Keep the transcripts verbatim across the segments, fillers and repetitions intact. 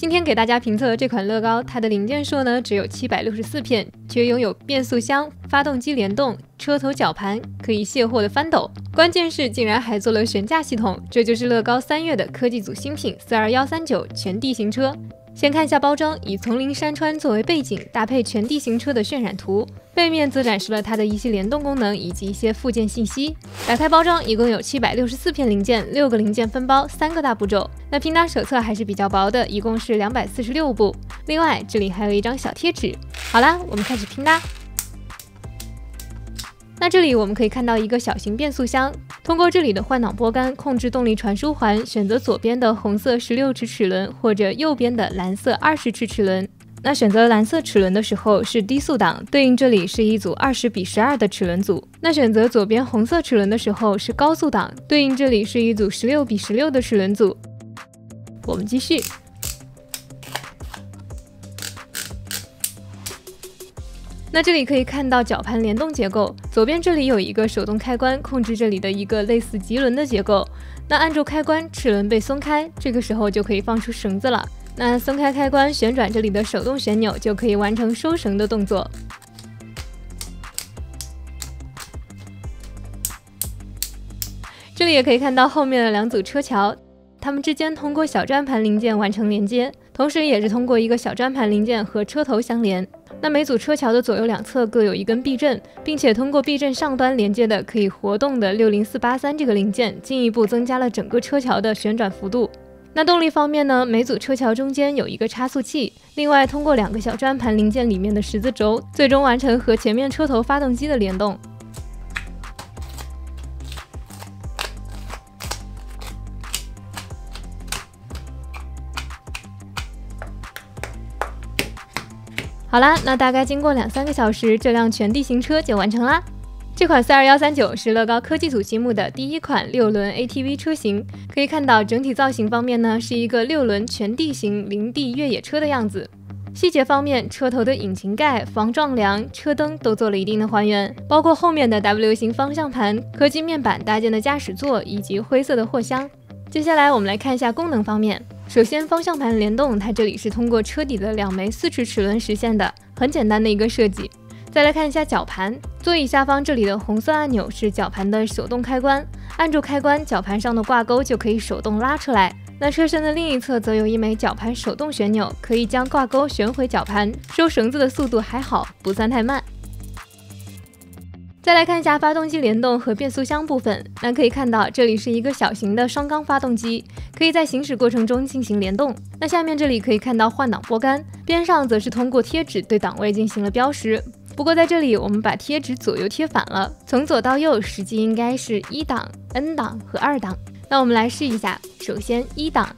今天给大家评测这款乐高，它的零件数呢只有七百六十四片，却拥有变速箱、发动机联动、车头绞盘、可以卸货的翻斗，关键是竟然还做了悬架系统，这就是乐高三月的科技组新品四二一三九全地形车。先看一下包装，以丛林山川作为背景，搭配全地形车的渲染图，背面则展示了它的一些联动功能以及一些附件信息。打开包装，一共有七百六十四片零件，六个零件分包，三个大步骤。那拼搭手册还是比较薄的，一共是两百四十六步。另外，这里还有一张小贴纸。好啦，我们开始拼搭。那这里我们可以看到一个小型变速箱，通过这里的换挡拨杆控制动力传输环，选择左边的红色十六齿齿轮或者右边的蓝色二十齿齿轮。那选择蓝色齿轮的时候是低速档，对应这里是一组二十比十二的齿轮组。那选择左边红色齿轮的时候是高速档，对应这里是一组十六比十六的齿轮组。我们继续。那这里可以看到绞盘联动结构，左边这里有一个手动开关，控制这里的一个类似棘轮的结构。那按住开关，齿轮被松开，这个时候就可以放出绳子了。那松开开关，旋转这里的手动旋钮，就可以完成收绳的动作。这里也可以看到后面的两组车桥，它们之间通过小转盘零件完成连接，同时也是通过一个小转盘零件和车头相连。那每组车桥的左右两侧各有一根避震，并且通过避震上端连接的可以活动的六零四八三这个零件，进一步增加了整个车桥的旋转幅度。那动力方面呢，每组车桥中间有一个差速器，另外通过两个小转盘零件里面的十字轴，最终完成和前面车头发动机的联动。好啦，那大概经过两三个小时，这辆全地形车就完成啦。这款四二一三九是乐高科技组积木的第一款六轮 A T V 车型，可以看到整体造型方面呢，是一个六轮全地形林地越野车的样子。细节方面，车头的引擎盖、防撞梁、车灯都做了一定的还原，包括后面的 W 型方向盘、科技面板搭建的驾驶座以及灰色的货箱。接下来我们来看一下功能方面。首先，方向盘联动，它这里是通过车底的两枚四齿齿轮实现的，很简单的一个设计。再来看一下绞盘，座椅下方这里的红色按钮是绞盘的手动开关，按住开关，绞盘上的挂钩就可以手动拉出来。那车身的另一侧则有一枚绞盘手动旋钮，可以将挂钩旋回绞盘，收绳子的速度还好，不算太慢。再来看一下发动机联动和变速箱部分，那可以看到这里是一个小型的双缸发动机，可以在行驶过程中进行联动。那下面这里可以看到换挡拨杆，边上则是通过贴纸对档位进行了标识。不过在这里我们把贴纸左右贴反了，从左到右实际应该是一档、N 档和二档。那我们来试一下，首先一档，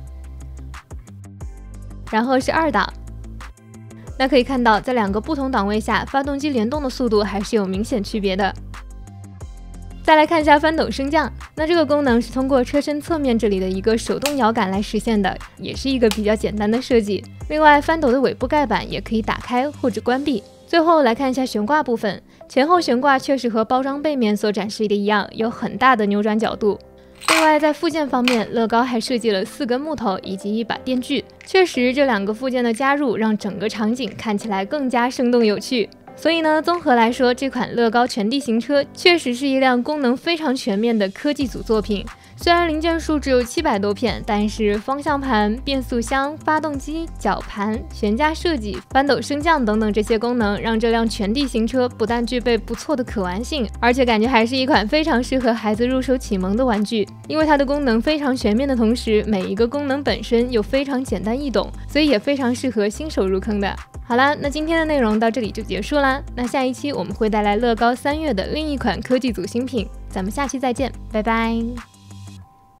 然后是二档。那可以看到，在两个不同档位下，发动机联动的速度还是有明显区别的。再来看一下翻斗升降，那这个功能是通过车身侧面这里的一个手动摇杆来实现的，也是一个比较简单的设计。另外，翻斗的尾部盖板也可以打开或者关闭。最后来看一下悬挂部分，前后悬挂确实和包装背面所展示的一样，有很大的扭转角度。另外，在附件方面，乐高还设计了四根木头以及一把电锯，确实这两个附件的加入让整个场景看起来更加生动有趣。所以呢，综合来说，这款乐高全地形车确实是一辆功能非常全面的科技组作品。虽然零件数只有七百多片，但是方向盘、变速箱、发动机、绞盘、悬架设计、翻斗升降等等这些功能，让这辆全地形车不但具备不错的可玩性，而且感觉还是一款非常适合孩子入手启蒙的玩具。因为它的功能非常全面的同时，每一个功能本身又非常简单易懂，所以也非常适合新手入坑的。好啦，那今天的内容到这里就结束啦。那下一期我们会带来乐高三月的另一款科技组新品，咱们下期再见，拜拜。